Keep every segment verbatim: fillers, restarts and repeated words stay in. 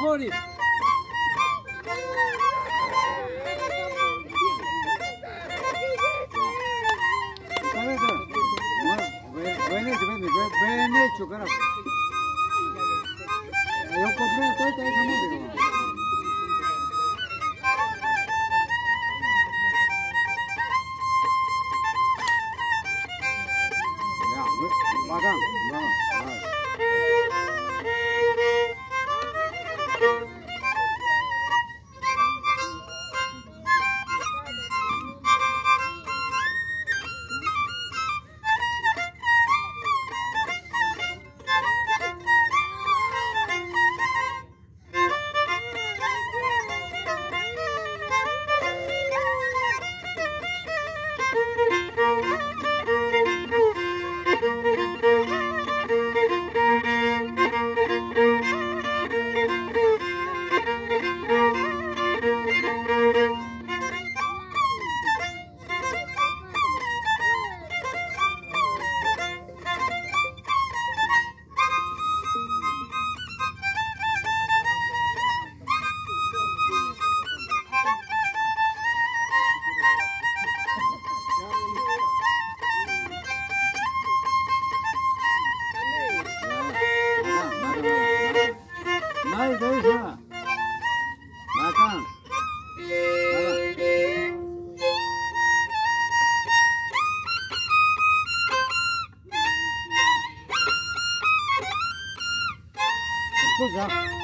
Mori. Bem hecho, carajo. Yo compré toda esa música. Ya, bacán, vamos, a ver. Escucha.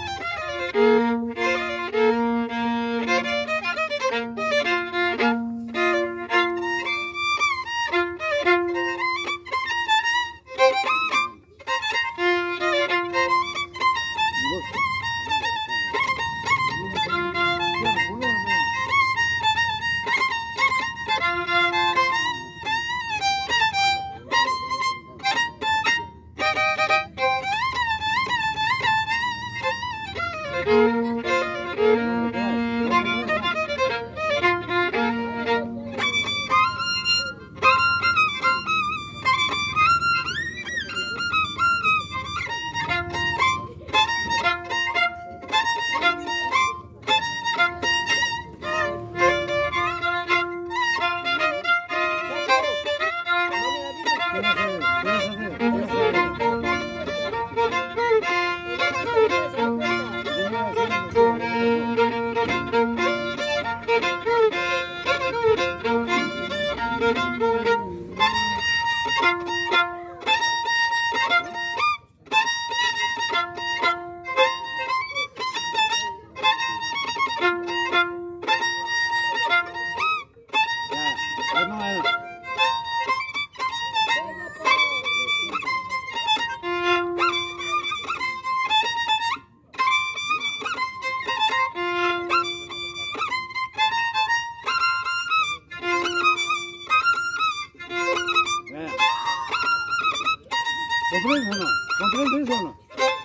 ¿Comprende o no? ¿Comprende eso o no?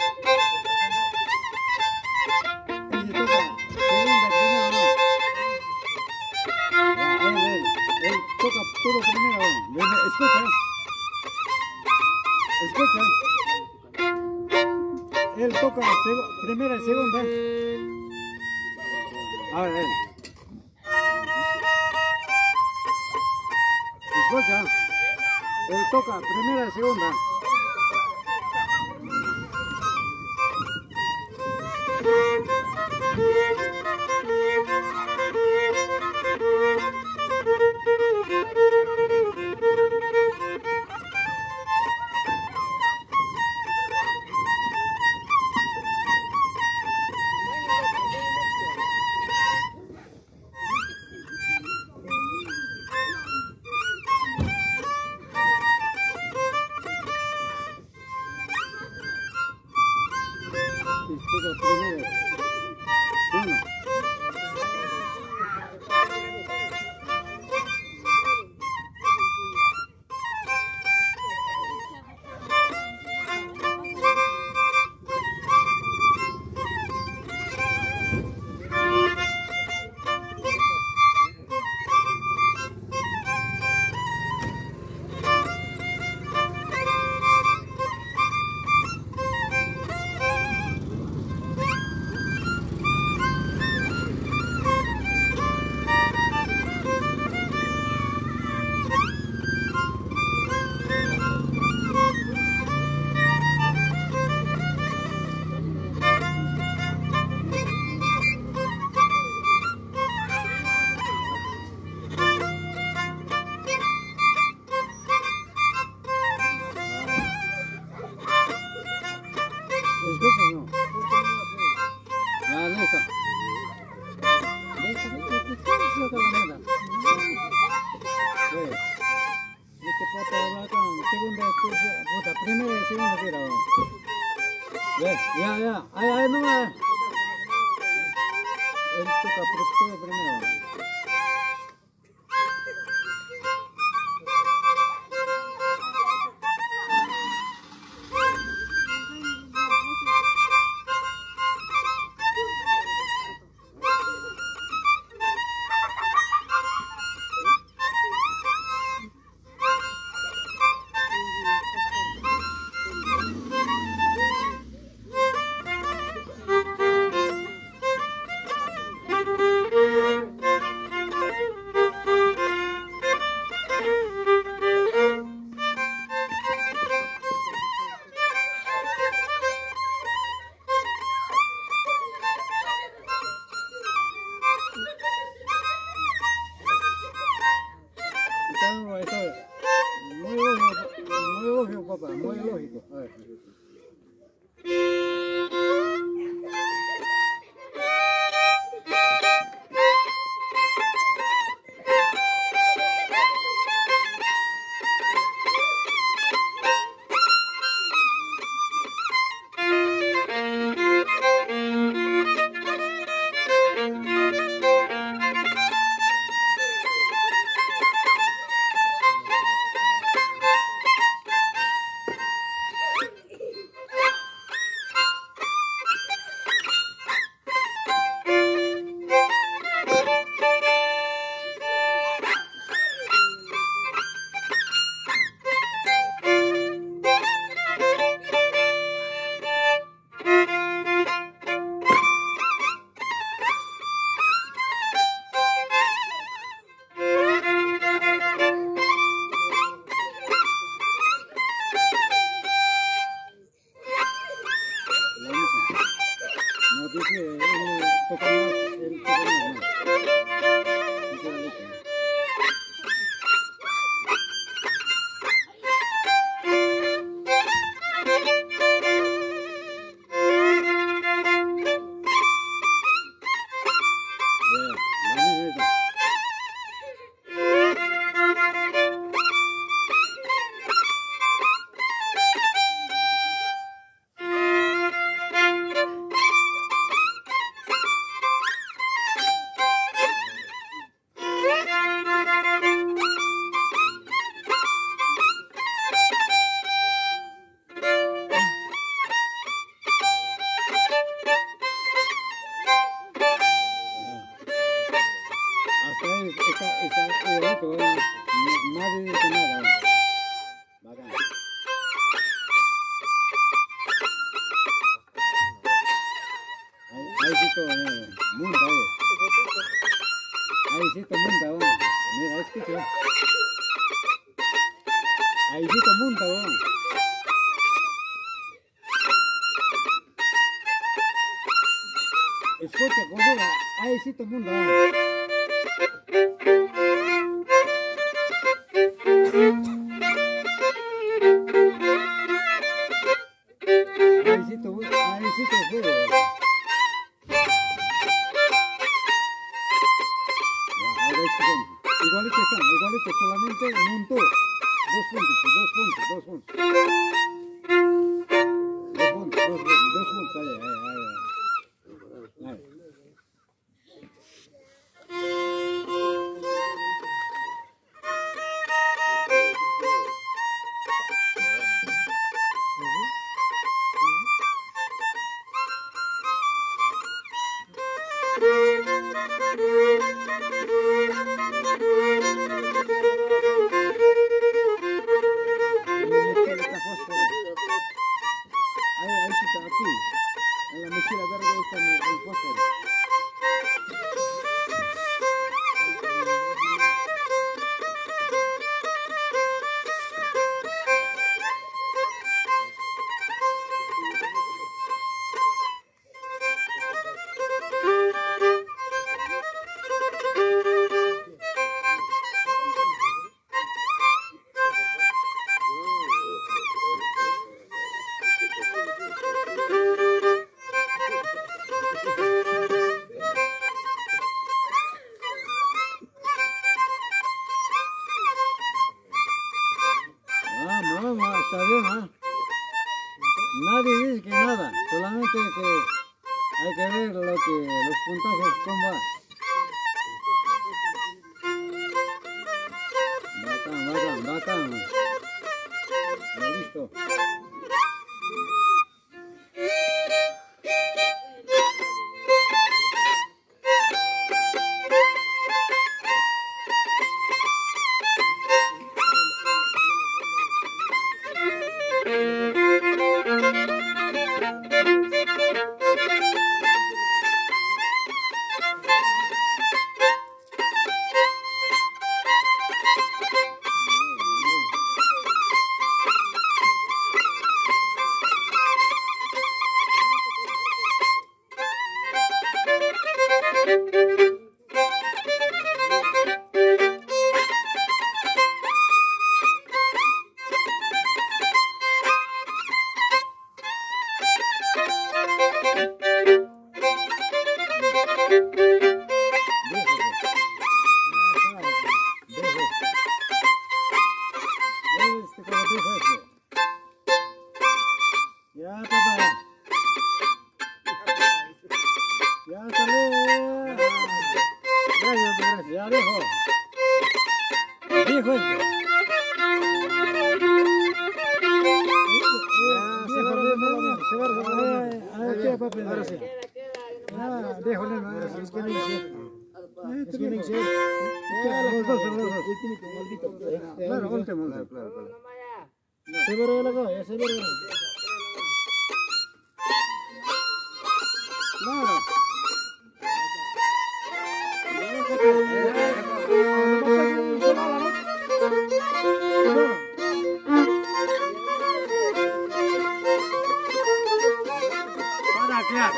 Él se toca segunda, primera o no. Ya, él, él, él toca todo primero o no. Escucha. Escucha. Él toca primera y segunda. A ver, él. Escucha. Él toca primera y segunda. primer segundo tira, va. Ya, ya, ya. Ahí, ahí nomás. Él toca todo primero, va. Muy lógico, muy lógico, papá, muy lógico. A ver. No dice, él toca más, él toca más, no. Dice la letra. Está, está, está igualito, ¿eh? No, nadie dice nada. Bacán. Ahí, ahí sí todo, eh, monta, eh. Ahí sí todo monta, eh. Mira, escucha. Ahí sí todo monta, eh. Escucha, conjuga. Ahí sí todo monta, eh. Ahí sí te fue. Igualito están, igualito, solamente montó. Dos puntos, dos puntos, dos puntos. Dos puntos, dos puntos, dos puntos. Ahí, ahí, ahí. Ahí. Ahí, ahí sí está, aquí, en la mochila verde. Nadie dice que nada, solamente que hay que ver lo que, los puntajes cómo va. Bacán, bacán, bacán. Ya listo. Ya, papá. Ya sale. Gracias, gracias. Ya dejo. Dejo esto. Ya, se va, se va, se va. Ahora qué, papi. Ahora sí. Ah, dejo, ahora sí. Es que no hice. Es que no hice. Ya, los dos, los dos. Claro, último. Claro, claro, claro. Se ve la cosa, se ve la cosa. Nada. Para qué?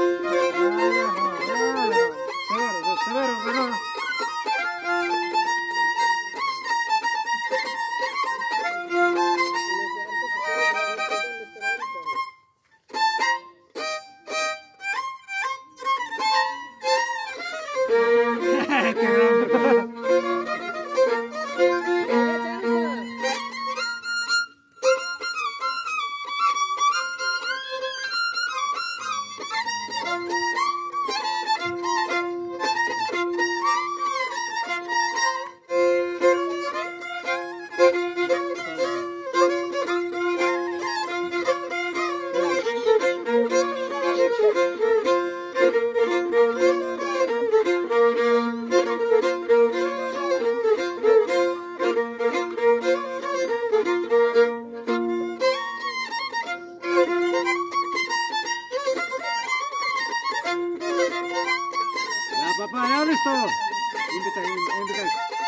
Severo, severo, severo. Papá, ya listo. Invita, invita.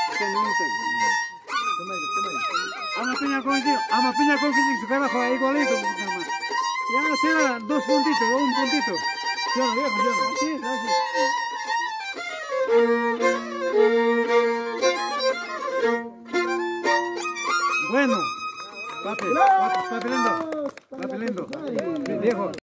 Ama piña con eso, ama piña con eso, su carajo ahí igualito. Ya será dos puntitos, un puntito. Yo no viejo, yo no. Así, así. Bueno, papi, papi, papi lindo, papi lindo, viejo.